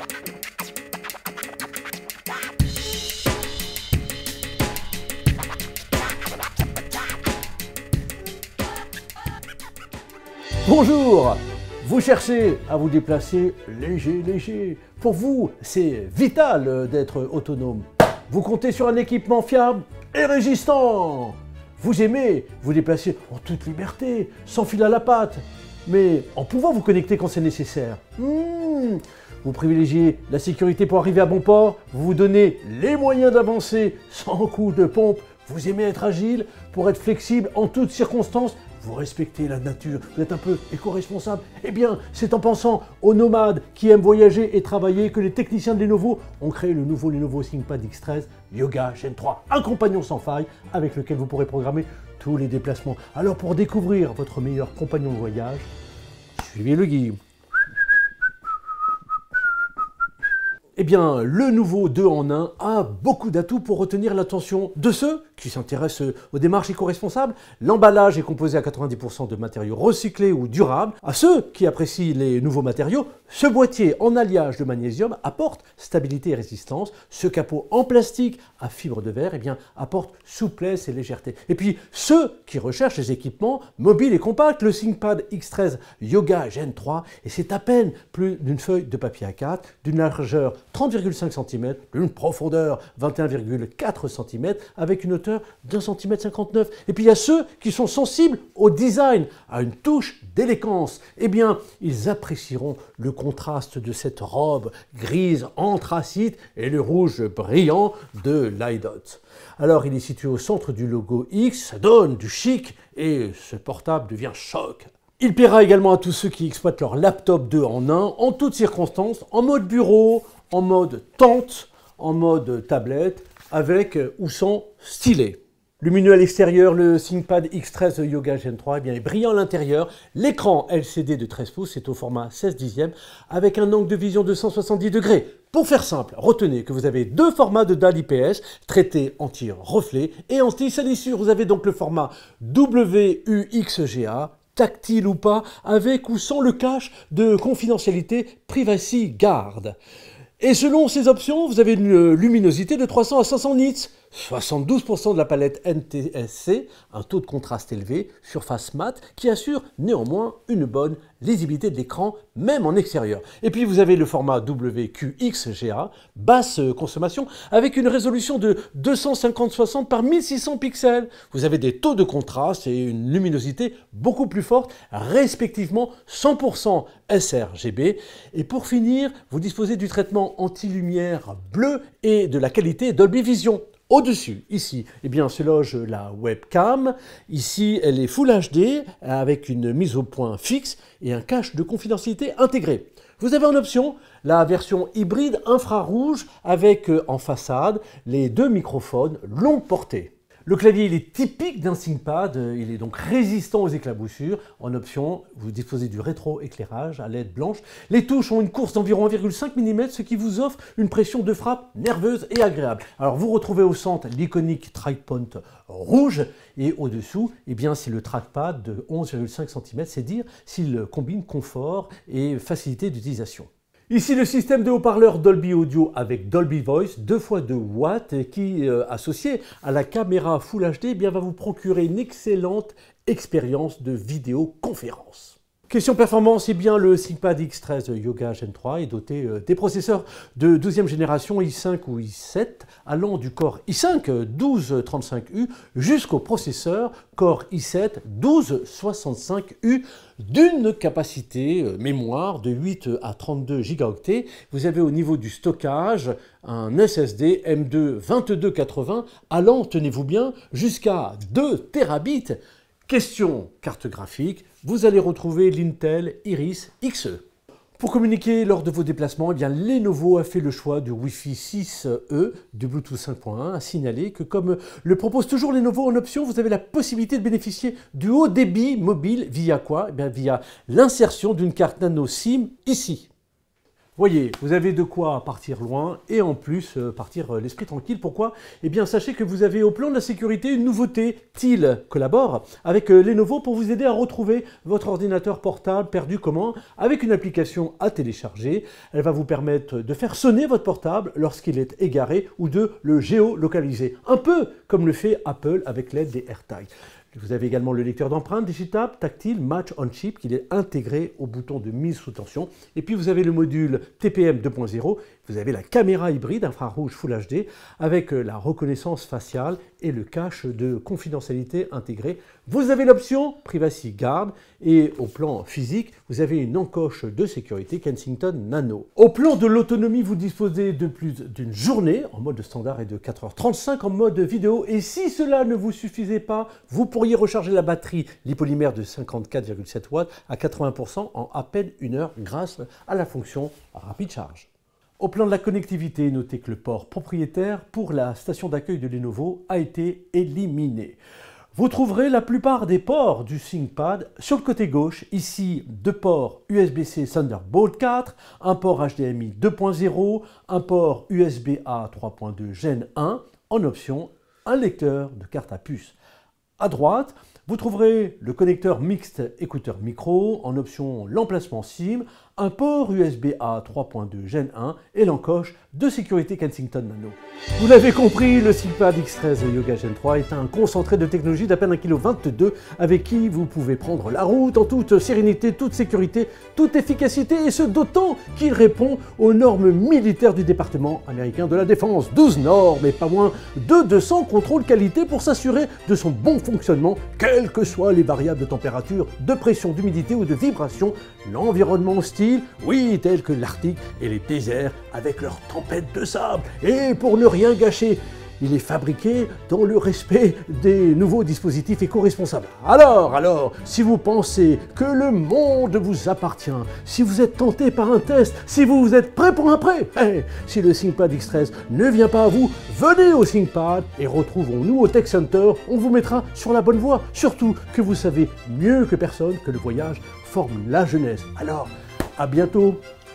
Bonjour! Vous cherchez à vous déplacer léger. Pour vous, c'est vital d'être autonome. Vous comptez sur un équipement fiable et résistant. Vous aimez vous déplacer en toute liberté, sans fil à la patte, mais en pouvant vous connecter quand c'est nécessaire. Vous privilégiez la sécurité pour arriver à bon port, vous vous donnez les moyens d'avancer sans coup de pompe, vous aimez être agile pour être flexible en toutes circonstances. Vous respectez la nature, vous êtes un peu éco-responsable. Eh bien, c'est en pensant aux nomades qui aiment voyager et travailler que les techniciens de Lenovo ont créé le nouveau Lenovo ThinkPad X13 Yoga Gen 3, un compagnon sans faille avec lequel vous pourrez programmer tous les déplacements. Alors pour découvrir votre meilleur compagnon de voyage, suivez le guide. Eh bien, le nouveau 2 en 1 a beaucoup d'atouts pour retenir l'attention de ceux qui s'intéressent aux démarches éco-responsables. L'emballage est composé à 90% de matériaux recyclés ou durables. À ceux qui apprécient les nouveaux matériaux, ce boîtier en alliage de magnésium apporte stabilité et résistance. Ce capot en plastique à fibre de verre apporte souplesse et légèreté. Et puis, ceux qui recherchent les équipements mobiles et compacts, le ThinkPad X13 Yoga Gen 3, et c'est à peine plus d'une feuille de papier A4, d'une largeur 30,5 cm, d'une profondeur 21,4 cm, avec une hauteur d'1,59 cm. Et puis il y a ceux qui sont sensibles au design, à une touche d'élégance. Eh bien, ils apprécieront le contraste de cette robe grise anthracite et le rouge brillant de l'iDot. Alors, il est situé au centre du logo X, ça donne du chic et ce portable devient choc. Il plaira également à tous ceux qui exploitent leur laptop 2 en 1, en toutes circonstances, en mode bureau, en mode tente, en mode tablette, avec ou sans stylet. Lumineux à l'extérieur, le ThinkPad X13 Yoga Gen 3 est brillant à l'intérieur. L'écran LCD de 13 pouces est au format 16/10 avec un angle de vision de 170 degrés. Pour faire simple, retenez que vous avez deux formats de dalle IPS, traités anti-reflet et anti-salissure. Vous avez donc le format WUXGA, tactile ou pas, avec ou sans le cache de confidentialité Privacy Guard. Et selon ces options, vous avez une luminosité de 300 à 500 nits, 72% de la palette NTSC, un taux de contraste élevé, surface mat, qui assure néanmoins une bonne lisibilité de l'écran, même en extérieur. Et puis vous avez le format WQXGA, basse consommation, avec une résolution de 250-60 par 1600 pixels. Vous avez des taux de contraste et une luminosité beaucoup plus forte, respectivement 100% sRGB. Et pour finir, vous disposez du traitement anti-lumière bleu et de la qualité Dolby Vision. Au-dessus, ici, se loge la webcam. Ici, elle est Full HD avec une mise au point fixe et un cache de confidentialité intégré. Vous avez en option la version hybride infrarouge avec en façade les deux microphones longue portée. Le clavier, il est typique d'un ThinkPad, il est donc résistant aux éclaboussures. En option, vous disposez du rétro-éclairage à LED blanche. Les touches ont une course d'environ 1,5 mm, ce qui vous offre une pression de frappe nerveuse et agréable. Alors vous retrouvez au centre l'iconique trackpoint rouge et au-dessous, c'est le trackpad de 11,5 cm, c'est dire s'il combine confort et facilité d'utilisation. Ici, le système de haut-parleurs Dolby Audio avec Dolby Voice, 2x2 watts, qui, associé à la caméra Full HD, va vous procurer une excellente expérience de vidéoconférence. Question performance, le ThinkPad X13 Yoga Gen 3 est doté des processeurs de 12e génération i5 ou i7 allant du Core i5 1235U jusqu'au processeur Core i7 1265U d'une capacité mémoire de 8 à 32 gigaoctets. Vous avez au niveau du stockage un SSD M2 2280 allant, tenez-vous bien, jusqu'à 2 Tbps. Question carte graphique, vous allez retrouver l'Intel Iris Xe. Pour communiquer lors de vos déplacements, Lenovo a fait le choix du Wi-Fi 6E du Bluetooth 5.1. À signaler que, comme le propose toujours Lenovo en option, vous avez la possibilité de bénéficier du haut débit mobile via quoi? Via l'insertion d'une carte nano SIM ici. Voyez, vous avez de quoi partir loin et en plus partir l'esprit tranquille. Pourquoi? Eh bien, sachez que vous avez au plan de la sécurité une nouveauté. TIL collabore avec Lenovo pour vous aider à retrouver votre ordinateur portable perdu. Comment? Avec une application à télécharger. Elle va vous permettre de faire sonner votre portable lorsqu'il est égaré ou de le géolocaliser. Un peu comme le fait Apple avec l'aide des AirTags. Vous avez également le lecteur d'empreintes digital tactile Match on Chip qui est intégré au bouton de mise sous tension. Et puis vous avez le module TPM 2.0. Vous avez la caméra hybride infrarouge Full HD avec la reconnaissance faciale et le cache de confidentialité intégré. Vous avez l'option Privacy Guard et au plan physique, vous avez une encoche de sécurité Kensington Nano. Au plan de l'autonomie, vous disposez de plus d'une journée en mode standard et de 4h35 en mode vidéo. Et si cela ne vous suffisait pas, vous pourriez recharger la batterie lipolymère de 54,7 watts à 80% en à peine 1 heure grâce à la fonction Rapid Charge. Au plan de la connectivité, notez que le port propriétaire pour la station d'accueil de Lenovo a été éliminé. Vous trouverez la plupart des ports du ThinkPad sur le côté gauche. Ici, 2 ports USB-C Thunderbolt 4, un port HDMI 2.0, un port USB-A 3.2 Gen 1, en option, un lecteur de carte à puce. À droite, vous trouverez le connecteur mixte écouteur micro, en option l'emplacement SIM, un port USB-A 3.2 Gen 1 et l'encoche de sécurité Kensington Nano. Vous l'avez compris, le ThinkPad X13 Yoga Gen 3 est un concentré de technologie d'à peine 1,22 kg avec qui vous pouvez prendre la route en toute sérénité, toute sécurité, toute efficacité et ce d'autant qu'il répond aux normes militaires du département américain de la défense. 12 normes et pas moins de 200 contrôles qualité pour s'assurer de son bon fonctionnement, quelles que soient les variables de température, de pression, d'humidité ou de vibration, l'environnement hostile, oui, tel que l'Arctique et les déserts avec leurs tempêtes de sable. Et pour ne rien gâcher, il est fabriqué dans le respect des nouveaux dispositifs éco-responsables. Alors, si vous pensez que le monde vous appartient, si vous êtes tenté par un test, si vous êtes prêt pour un prêt, si le ThinkPad X13 ne vient pas à vous, venez au ThinkPad et retrouvons-nous au Tech Center. On vous mettra sur la bonne voie. Surtout que vous savez mieux que personne que le voyage forme la jeunesse. Alors, à bientôt.